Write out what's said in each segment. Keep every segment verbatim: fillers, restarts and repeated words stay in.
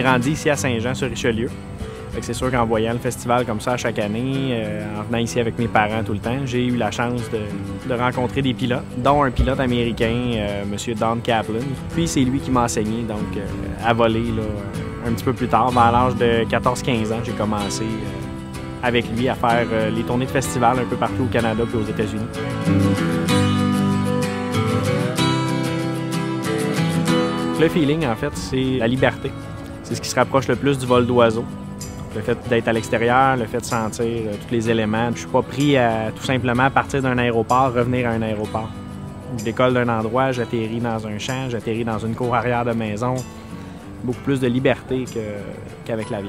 grandi ici à Saint-Jean-sur-Richelieu. C'est sûr qu'en voyant le festival comme ça à chaque année, euh, en venant ici avec mes parents tout le temps, j'ai eu la chance de, de rencontrer des pilotes, dont un pilote américain, euh, M. Don Kaplan. Puis c'est lui qui m'a enseigné donc, euh, à voler là, un petit peu plus tard. Vers l'âge de quatorze quinze ans, j'ai commencé euh, avec lui à faire euh, les tournées de festival un peu partout au Canada et aux États-Unis. Le feeling, en fait, c'est la liberté. C'est ce qui se rapproche le plus du vol d'oiseau. Le fait d'être à l'extérieur, le fait de sentir euh, tous les éléments. Je ne suis pas pris à tout simplement partir d'un aéroport, revenir à un aéroport. Je décolle d'un endroit, j'atterris dans un champ, j'atterris dans une cour arrière de maison. Beaucoup plus de liberté que, qu'avec l'avion.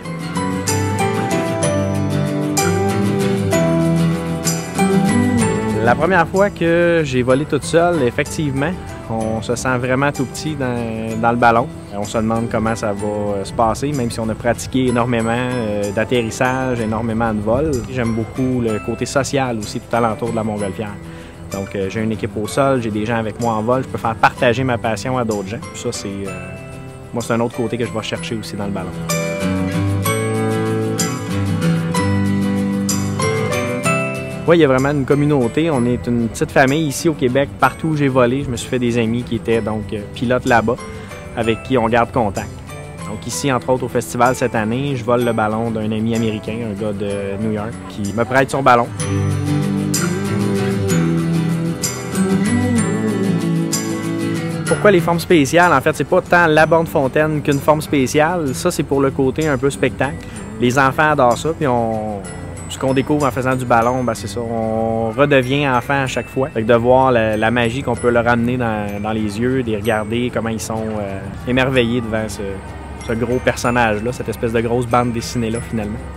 La première fois que j'ai volé toute seule, effectivement, on se sent vraiment tout petit dans, dans le ballon. On se demande comment ça va se passer, même si on a pratiqué énormément euh, d'atterrissage, énormément de vol. J'aime beaucoup le côté social aussi tout alentour de la Montgolfière. Donc euh, j'ai une équipe au sol, j'ai des gens avec moi en vol, je peux faire partager ma passion à d'autres gens. Ça, c'est euh, moi, c'est un autre côté que je vais chercher aussi dans le ballon. Oui, il y a vraiment une communauté. On est une petite famille ici au Québec. Partout où j'ai volé, je me suis fait des amis qui étaient donc pilotes là-bas, avec qui on garde contact. Donc ici, entre autres, au festival cette année, je vole le ballon d'un ami américain, un gars de New York, qui me prête son ballon. Pourquoi les formes spéciales? En fait, c'est pas tant la borne fontaine qu'une forme spéciale. Ça, c'est pour le côté un peu spectacle. Les enfants adorent ça, puis on... Ce qu'on découvre en faisant du ballon, ben c'est ça, on redevient enfant à chaque fois. Fait que de voir la, la magie qu'on peut leur amener dans, dans les yeux, de les regarder, comment ils sont euh, émerveillés devant ce, ce gros personnage-là, cette espèce de grosse bande dessinée-là finalement.